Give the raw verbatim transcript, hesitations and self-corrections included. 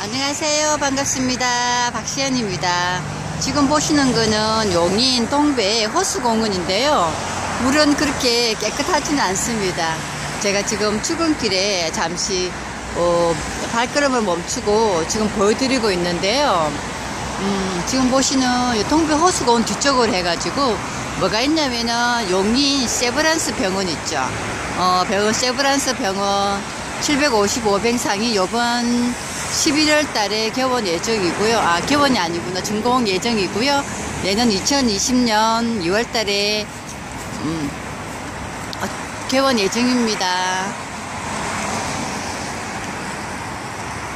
안녕하세요. 반갑습니다. 박시연입니다. 지금 보시는 거는 용인 동배 호수공원인데요. 물은 그렇게 깨끗하지는 않습니다. 제가 지금 출근길에 잠시 어, 발걸음을 멈추고 지금 보여드리고 있는데요. 음, 지금 보시는 동배 호수공원 뒤쪽으로 해가지고 뭐가 있냐면은 용인 세브란스 병원 있죠. 어, 병원 세브란스 병원 칠백오십오 병상이 요번 십일월 달에 개원 예정이고요. 아, 개원이 아니구나. 준공 예정이고요. 내년 이천이십 년 유월 달에 음, 어, 개원 예정입니다.